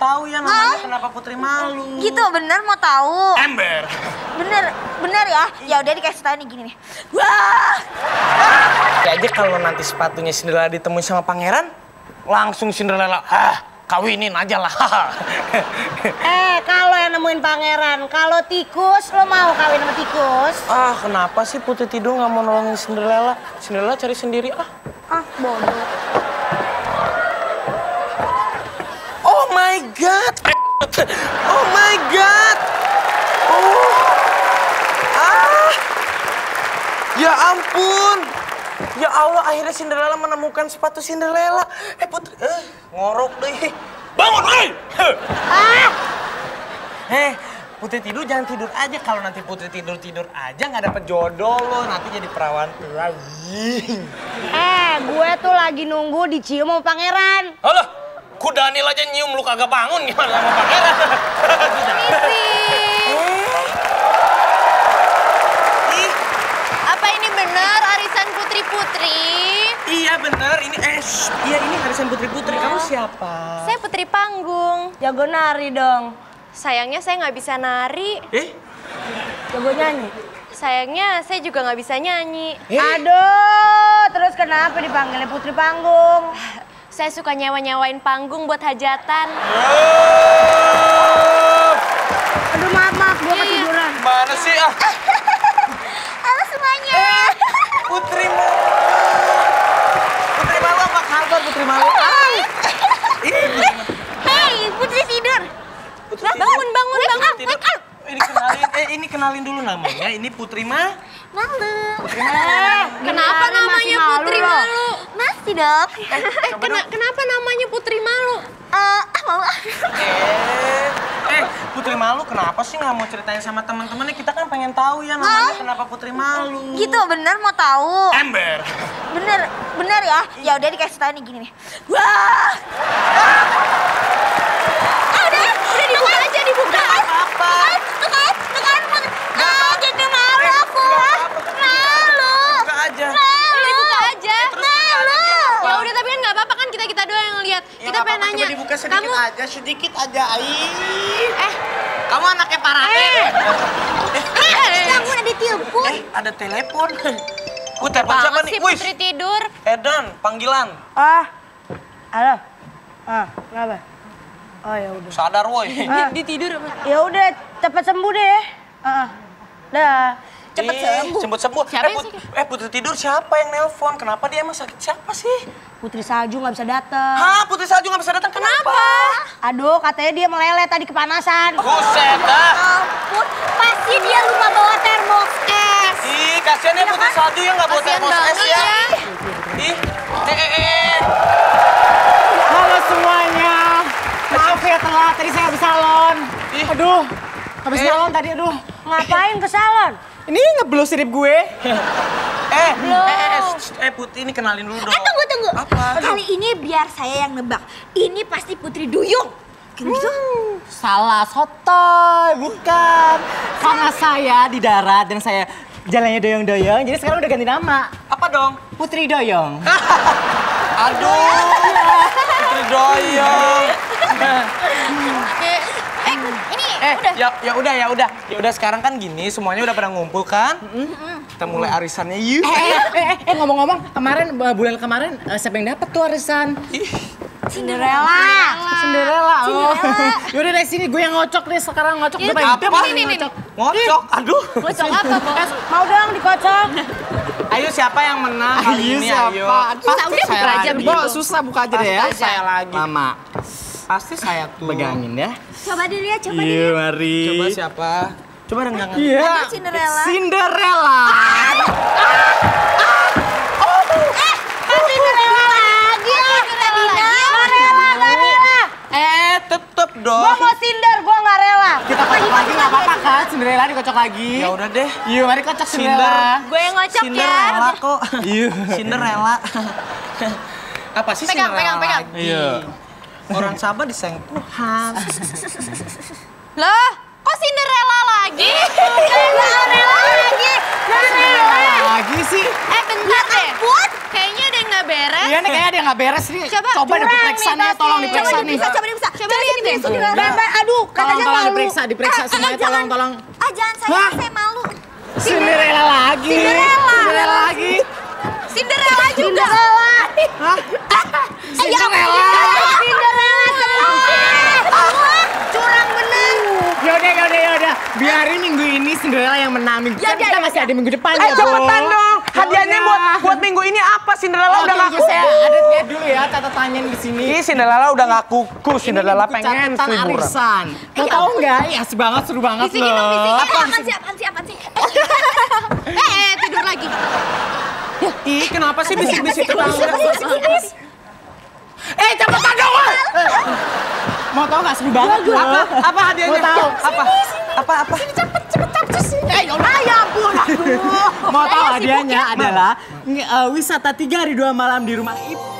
tahu ya namanya kenapa Putri malu. Gitu, bener mau tahu? Ember. Bener ya? Ya udah dikasih tahu nih gini nih. Wah! Ya aja kalau nanti sepatunya Cinderella ditemuin sama pangeran, langsung Cinderella, kawinin aja lah. Kalau yang nemuin pangeran, kalau tikus, lo mau kawin sama tikus? Kenapa sih Putri Tidur nggak mau nolongin Cinderella? Cinderella cari sendiri, Bodoh. Oh my God! Oh my God! Ya ampun! Ya Allah, akhirnya Cinderella menemukan sepatu Cinderella. Putri, ngorok deh. Bangun, Putri Tidur jangan tidur aja. Kalau nanti Putri tidur aja nggak dapet jodoh lo, nanti jadi perawan lagi. Gue tuh lagi nunggu dicium sama pangeran. Alah, Kudanil aja nyium lu kagak bangun gimana sama pangeran? Apa ini benar arisan putri-putri? Iya bener, ini ini arisan putri-putri. Kamu siapa? Saya putri panggung. Jago nari dong. Sayangnya saya nggak bisa nari. Jago nyanyi. Sayangnya saya juga nggak bisa nyanyi. Aduh, terus kenapa dipanggilnya putri panggung? Saya suka nyewa-nyewain panggung buat hajatan. Aduh, maaf, gue ketiduran. Mana sih Halo semuanya. Putri malu apa kabar Putri malu? Hei, Putri tidur. Bangun. Ini kenalin dulu namanya. Ini Putri Malu. Kenapa namanya Putri Malu? Masih dong. Kenapa namanya Putri Malu? Malu. Putri malu kenapa sih nggak mau ceritain sama teman-temannya? Kita kan pengen tahu ya namanya kenapa Putri malu. Gitu, bener mau tahu? Ember. Bener ya? Ya udah dikasih tahu nih gini nih. Wah! Udah dibuka. Apa? Jadi malu aku. Malu. Buka aja. Dibuka aja. Malu. Ya udah tapi kan nggak apa-apa kan kita doang yang lihat. Kita pengen nanya. Coba dibuka sedikit aja. Kamu anaknya Parahin. Kamu udah ditelepon. Ada telepon. Telepon siapa nih? Putri tidur. Edan, panggilan. Halo. Kenapa? Oh ya udah. Sadar woi. Dia tidur apa? Ya udah, cepet sembuh deh. Dah. Cepet sembuh. Siapa yang Putri Tidur siapa yang nelpon? Kenapa dia emang sakit? Siapa sih? Putri Salju nggak bisa datang. Putri Salju nggak bisa datang. Kenapa? Aduh, katanya dia meleleh tadi kepanasan. Buset dah. Ampun, pasti dia lupa bawa termos es. Ih, kasihan ya Putri Salju yang nggak bawa termos es ya. Ih, Halo semuanya. Maaf ya telat, tadi saya habis salon. Aduh, habis salon tadi, aduh. Ngapain ke salon? Ini ngeblus sirip gue. Putri ini kenalin dulu dong. Tunggu. Apa? Kali ini biar saya yang nebak. Ini pasti Putri Duyung. Gitu. Salah, sotoy, bukan. Karena saya di darat dan saya jalannya doyong-doyong, jadi sekarang udah ganti nama. Apa dong? Putri Doyong. Aduh, Putri Doyong. Ya udah sekarang kan gini, semuanya udah pada ngumpul kan? Kita mulai arisannya yuk. Ngomong-ngomong, bulan kemarin siapa yang dapat tuh arisan? Cinderella. Oh. Yaudah dari sini gue yang ngocok deh sekarang ngocok. Apa? Ngocok. Ngocok, aduh. Ngocok apa, Bos? Mau dong dikocok. Ayo siapa yang menang kali ini? Ayo. Udah buka aja. Susah buka aja deh ya. Pasti saya lagi. Mama. Pasti saya tuh. Pegangin ya. Coba dilihat, coba Iya, dilihat. mari. Coba siapa? Coba renggangan. Iya. Cinderella. Cinderella. Cinderella lagi. Tetep dong. Gua mau Cinder, gua nggak rela. Kita kocok lagi nggak apa-apa kan? Cinderella dikocok lagi. Ya udah deh. Yuk, mari kocok Cinderella. Gue yang ngocok ya. Cinderella kok. Iya. Cinderella. Apa sih Pegang, Cinderella pegang. lagi? Iya. Orang sabar disengkuhan. Loh, kok Cinderella lagi? Lagi sih. Bentar deh. Kayaknya ada yang nggak beres. Iya nih kayaknya dia nggak beres nih. Coba deh diperiksa nih, tolong diperiksa nih. Coba diperiksa. Coba lihat nih. Aduh, katanya Tolong malu. diperiksa semuanya, tolong. Jangan saya malu. Cinderella lagi. Cinderella lagi. Cinderella juga. Cinderella. Cinderella semua. Curang bener. Yaudah. Biarin minggu ini Cinderella yang menang. Minggu kan kita masih ada minggu depan ya, Cepetan dong. Hadiahnya buat minggu ini apa? Cinderella udah ngaku. Saya ada lihat dulu ya catatannya di sini. Ih, Cinderella udah nggak kuku. Cinderella Ini pengen catatan liburan. arisan. Mau tahu nggak? Ya seru banget Bisikin dong, loh. bisikin. Apaan sih? Tidur lagi. Ih, kenapa sih bisik-bisik banget? Cepetan dong. Mau tahu nggak seru banget loh. Apa hadiahnya? Mau tahu? Apa? Cepet ya ampun. Mau tahu hadiahnya adalah wisata 3 hari 2 malam di rumah Ipul.